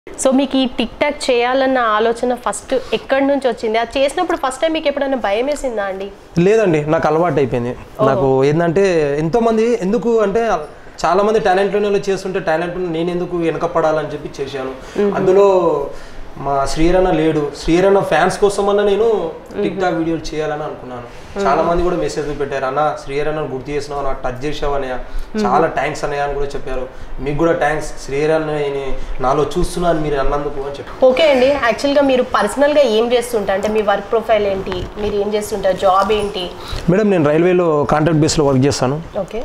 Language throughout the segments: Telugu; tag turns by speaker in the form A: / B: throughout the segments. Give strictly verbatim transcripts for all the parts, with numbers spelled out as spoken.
A: సో మీకు ఈ టిక్ టాక్ చేయాలన్న ఆలోచన ఫస్ట్ ఎక్కడి నుంచి వచ్చింది? అది చేసినప్పుడు ఫస్ట్ టైం మీకు ఎప్పుడైనా భయం వేసిందా అండి?
B: లేదండి, నాకు అలవాటు అయిపోయింది. నాకు ఏంటంటే ఎంతోమంది ఎందుకు అంటే చాలా మంది టాలెంట్ లోనే చేస్తుంటే టాలెంట్ నేను ఎందుకు వెనకపడాలని చెప్పి చేశాను. అందులో మా శ్రీరణ లేడు, శ్రీరణ ఫ్యాన్స్ కోసమన్నా నేను టిక్ టాక్ వీడియోలు చేయాలని అనుకున్నాను. చాలా మంది కూడా మెసేజ్ పెట్టారు, అన్న శ్రీరణ గుర్తు చేసినావు, నాకు టచ్ చేసావు అన్నయ్య, చాలా థ్యాంక్స్ అన్నయ్య అని కూడా చెప్పారు. మీకు కూడా థ్యాంక్స్, శ్రీరణ నాలో చూస్తున్నాను మీరు అన్నందుకు అని చెప్పి.
A: ఓకే అండి, యాక్చువల్గా మీరు పర్సనల్గా ఏం చేస్తుంటారు? అంటే మీ వర్క్ ప్రొఫైల్ ఏంటి, మీరు ఏం చేస్తుంటారు, జాబ్ ఏంటి?
B: మేడం నేను రైల్వేలో కాంట్రాక్ట్ బేస్లో వర్క్ చేస్తాను.
A: ఓకే.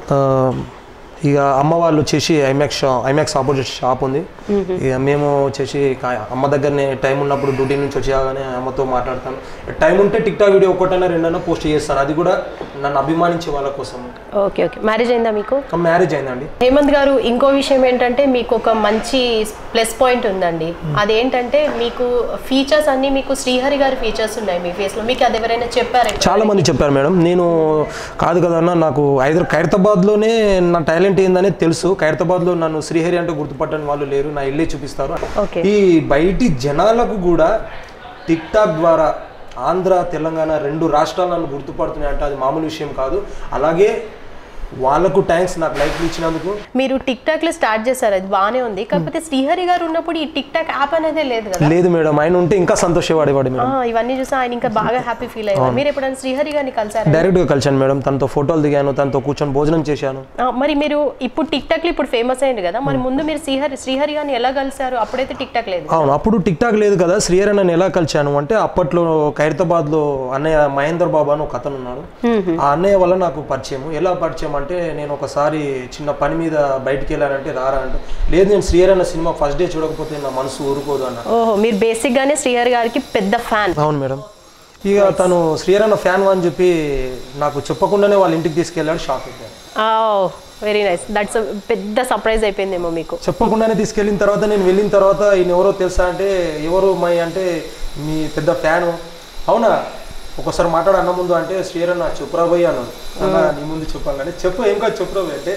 B: ఇక అమ్మ వాళ్ళు వచ్చేసి ఐమాక్స్ షా ఐమాక్స్ ఆపోజిట్ షాప్ ఉంది. ఇక మేము వచ్చేసి అమ్మ దగ్గరనే టైం ఉన్నప్పుడు డ్యూటీ నుంచి వచ్చాగానే అమ్మతో మాట్లాడతాను. టైం ఉంటే టిక్ టాక్ వీడియో ఒకటైనా రెండైనా పోస్ట్ చేస్తాను, అది కూడా నన్ను అభిమానించే వాళ్ళ కోసం.
A: Okay okay. మ్యారేజ్ అయిందా మీకు?
B: మ్యారేజ్ అయిందండి.
A: హేమంత్ గారు, ఇంకో విషయం ఏంటంటే మీకు ఒక మంచి ప్లస్ పాయింట్ ఉందండి. అదేంటంటే మీకు ఫీచర్స్ అన్ని మీకు శ్రీహరి గారి ఫీచర్స్ ఉన్నాయి మీ ఫేస్లో. మీకు అది ఎవరైనా చెప్పారు?
B: చాలా మంది చెప్పారు మేడం. నేను కాదు కదన్నా, నాకు హైదరా ఖైరతాబాద్లోనే నా టాలెంట్ ఏందనే తెలుసు. ఖైరతాబాద్లో నన్ను శ్రీహరి అంటే గుర్తుపట్టని వాళ్ళు లేరు, నా ఇల్లే చూపిస్తారు. ఈ బయటి జనాలకు కూడా టిక్ టాక్ ద్వారా ఆంధ్ర తెలంగాణ రెండు రాష్ట్రాలు నన్ను గుర్తుపడుతున్నాయి అంటే అది మామూలు విషయం కాదు. అలాగే వాళ్ళకు థ్యాంక్స్ నాకు లైఫ్ ఇచ్చినందుకు.
A: మీరు టిక్ టాక్ లో స్టార్ట్ చేశారు, అది బాగానే ఉంది. కాకపోతే శ్రీహరి గారు ఉన్నప్పుడు ఈ టిక్ టాక్ యాప్ అనేది లేదు కదా?
B: లేదు మేడం, ఆయన ఉంటే ఇంకా సంతోషపడేవాడు మేడం.
A: ఇవన్నీ చూసి ఆయన ఇంకా బాగా హ్యాపీ ఫీల్ అయ్యారు. మీరు ఎప్పుడైనా శ్రీహరి గారిని కలిసారు?
B: డైరెక్ట్ గా కలిసాను మేడం, తనతో ఫోటోలు దిగాను, తనతో కూర్చొని భోజనం చేశాను.
A: మరి మీరు ఇప్పుడు టిక్ టాక్ లో ఇప్పుడు ఫేమస్ అయింది కదా, మరి ముందు మీరు శ్రీహరి శ్రీహరి గారిని ఎలా కలిసారు? అప్పుడైతే టిక్ టాక్ లేదు.
B: అవును, అప్పుడు టిక్ టాక్ లేదు కదా. శ్రీహరి నన్ను ఎలా కలిసాను అంటే అప్పట్లో ఖైరతాబాద్ లో అన్నయ్య మహేందర్ బాబు అని ఒక అతను ఉన్నాడు. ఆ అన్నయ్య వల్ల నాకు పరిచయం. ఎలా పరిచయం అంటే నేను ఒకసారి చిన్న పని మీద బయటికి వెళ్ళానంటే రారా అంటే, లేదు నేను శ్రీహరి అన్న సినిమా ఫస్ట్ డే చూడకపోతే నా మనసు ఊరుకోదు అన్న.
A: ఓహో, మీరు బేసిక్ గానే శ్రీహరి గారికి పెద్ద ఫ్యాన్?
B: అవును మేడం. ఇక తను శ్రీహరి అన్న ఫ్యాన్ అని చెప్పి నాకు చెప్పకుండానే వాళ్ళ ఇంటికి తీసుకెళ్ళాడు. షాక్ అయిపోయాను.
A: Very nice. దట్స్ పెద్ద సర్ప్రైజ్ అయిపోయిందేమో మీకు.
B: చెప్పకుండానే తీసుకెళ్ళిన తర్వాత నేను వెళ్ళిన తర్వాత ఈయన ఎవరో తెలుసా అంటే, ఎవరు మై అంటే మీ పెద్ద ఫ్యాను. అవునా, ఒకసారి మాట్లాడు అన్న ముందు అంటే, శ్రీహరి అన్న చెప్పురాబోయ్ అన్నాడు. అన్న నీ ముందు చెప్పాలంటే, చెప్పు ఏం కాదు చెప్పురాబోయ్ అంటే,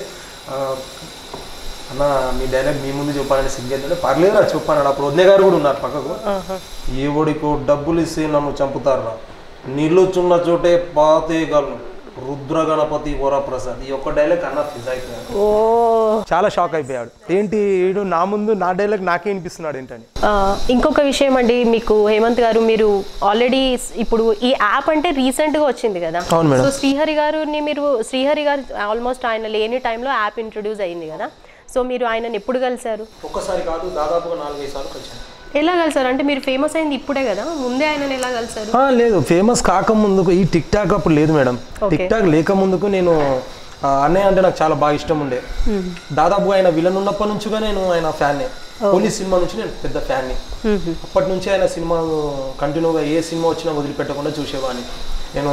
B: అన్న మీ డైలాగ్ మీ ముందు చెప్పాలని సిగ్గేంటే, పర్లేదురా చెప్పాను. అప్పుడు వదిన గారు కూడా ఉన్నారు పక్కకు. ఏ ఒడికో డబ్బులు ఇస్తే నన్ను చంపుతారా, నిల్లుచున్న చోటే పాతేయగలను, రుద్ర గణపతి వరప్రసాద్. ఈ ఒక్క డైలాగ్ అన్న ఫిజ్ అయిపోయాడు. చాలా షాక్ అయిపోయాడు. ఏంటి వీడు నా ముందు నా డైలాగ్ నాకే వినిపిస్తున్నాడు ఏంటని.
A: ఇంకొక విషయం అండి, మీకు హేమంత్ గారు, మీరు ఆల్రెడీ ఇప్పుడు ఈ యాప్ అంటే రీసెంట్ గా వచ్చింది కదా.
B: అవును మేడం.
A: సో శ్రీహరి గారిని మీరు శ్రీహరి గారు ఆల్మోస్ట్ ఆయన లేని టైంలో యాప్ ఇంట్రొడ్యూస్ అయింది కదా. సో మీరు ఆయనని ఎప్పుడు కలిసారు?
B: ఒక్కసారి కాదు, దాదాపుగా నాలుగైదు సార్లు కలిసాను.
A: ఎలా కలిసారు అంటే, మీరు ఫేమస్ అయింది ఇప్పుడే కదా, ముందే ఆయనని ఎలా కలిసారు?
B: లేదు, ఫేమస్ కాకముందుకు ఈ టిక్ టాక్ అప్పుడు లేదు మేడం. టిక్ టాక్ లేక ముందుకు నేను అన్నయ్య అంటే నాకు చాలా బాగా ఇష్టం ఉండే. దాదాపుగా ఆయన విలన్ ఉన్నప్పటి నుంచిగా నేను ఆయన ఫ్యాన్నే. పోలీస్ సినిమా నుంచి నేను పెద్ద ఫ్యాన్ని. అప్పటి నుంచి ఆయన సినిమా కంటిన్యూగా ఏ సినిమా వచ్చినా వదిలిపెట్టకుండా చూసేవాడిని. నేను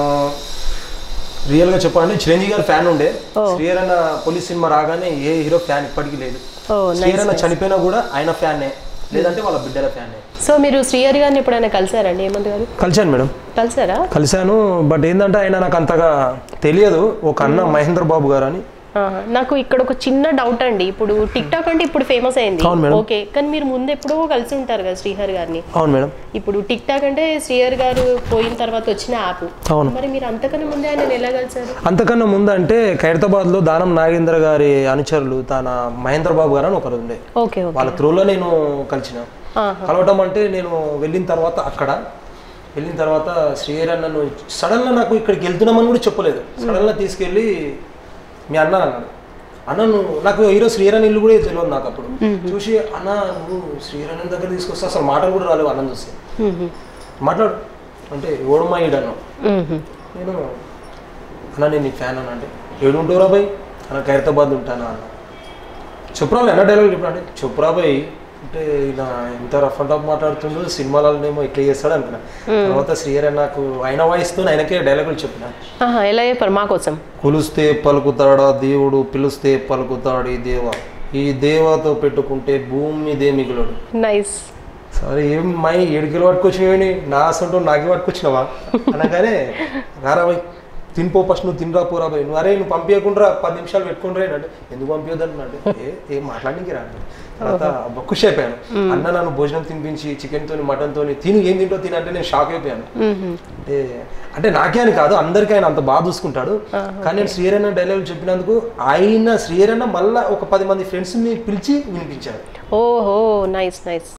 B: రియల్గా చెప్పాలంటే చిరంజీవి గారు ఫ్యాన్ ఉండే. శ్రీహరి అన్న పోలీస్ సినిమా రాగానే ఏ హీరో ఫ్యాన్ ఇప్పటికీ లేదు. శ్రీహరి అన్న చనిపోయినా కూడా ఆయన ఫ్యాన్నే, లేదంటే వాళ్ళ బిడ్డల ఫ్యాన్.
A: సో మీరు శ్రీహరి గారిని ఎప్పుడైనా కలిసారండి హేమంత్ గారు?
B: కలిసాను మేడం.
A: కలిసారా?
B: కలిసాను. బట్ ఏంటంటే ఆయన నాకు అంతగా తెలియదు. ఒక అన్న మహేందర్ బాబు గారు అని.
A: నాకు ఇక్కడ ఒక చిన్న డౌట్ అండి, ఇప్పుడు టిక్ టాక్ అంటే ఇప్పుడు ఫేమస్ అయింది, ఓకే, కానీ మీరు ముందు ఎప్పుడో కలిసి ఉంటారు కదా శ్రీహరి గారిని.
B: అవును మేడం.
A: ఇప్పుడు టిక్ టాక్ అంటే శ్రీహరి గారు పోయిన తర్వాత వచ్చిన యాప్.
B: అవును.
A: మరి మీరు అంతకన్నా ముందే ఆయన ఎలా కలిసారు?
B: అంతకన్నా ముందు అంటే ఖైరతాబాద్ లో దానం నాగేంద్ర గారి అనుచరులు తన మహేందర్ బాబు గారు అని ఒకరు ఉండే.
A: ఓకే.
B: వాళ్ళ త్రూలో నేను కలిసిన. కలవటం అంటే నేను వెళ్ళిన తర్వాత అక్కడ వెళ్ళిన తర్వాత శ్రీహరి అన్నను సడన్ గా నాకు ఇక్కడికి వెళ్తున్నామని కూడా చెప్పలేదు. సడన్ గా తీసుకెళ్ళి మీ అన్న అన్నాడు. అన్న నువ్వు నాకు ఈరోజు శ్రీహరి ఇల్లు కూడా తెలియదు నాకు. అప్పుడు చూసి అన్న నువ్వు శ్రీహరి దగ్గర తీసుకొస్తే అసలు మాటలు కూడా రాలేవు అన్నం చూస్తే. మాట్లాడు అంటే ఓడమ్మా ఈడు అన్నావు. నేను అన్న నేను నీ ఫ్యాన్ అన్న అంటే, ఏడు ఉంటావురా బాయ్ అన్న, ఖైరతాబాద్ ఉంటానా అన్న. చెప్పురా ఎన్న డైలాగ్ చెప్పిన అంటే, చెప్పురా బాయ్ అంటే ఇలా ఇంత రఫ్ అండ్ టఫ్ మాట్లాడుతుండ్రు, సినిమాలనేమో ఇట్లా చేస్తాడు అనుకున్నా. తర్వాత శ్రీహరి నాకు ఆయన వాయిస్తూ ఆయనకే డైలాగులు చెప్పిన.
A: ఎలా చెప్పారు మా కోసం?
B: కొలుస్తే పలుకుతాడా దేవుడు, పిలుస్తే పలుకుతాడు ఈ దేవ, ఈ దేవతో పెట్టుకుంటే భూమి మీదే మిగులుడు.
A: నైస్.
B: సరే ఏం మై ఏడు కిలో పట్టుకొచ్చినవి, నా అసలు నాకే పట్టుకొచ్చినావా అనగానే రారా బాయ్ తినిపో ఫస్ట్ నువ్వు తినరా పోరా పోయి నువ్వు అరే నువ్వు పంపించకుండా పది నిమిషాలు పెట్టుకుంటే అంటే ఎందుకు పంపించొద్దంటున్నాడు ఏ ఏం మాట్లాడడానికి రాండి తర్వాత ఖుషి అయిపోయాను అన్న నన్ను భోజనం తినిపించి చికెన్ తోని మటన్ తోని తిని ఏం తింటో తిని అంటే నేను షాక్ అయిపోయాను అంటే అంటే నాకే అని కాదు అందరికీ ఆయన అంత బాగా చూసుకుంటాడు కానీ నేను శ్రీహరన్న డైలాగ్ చెప్పినందుకు ఆయన శ్రీహరన్న మళ్ళీ ఒక పది మంది ఫ్రెండ్స్ని పిలిచి వినిపించారు
A: ఓహో నైస్ నైస్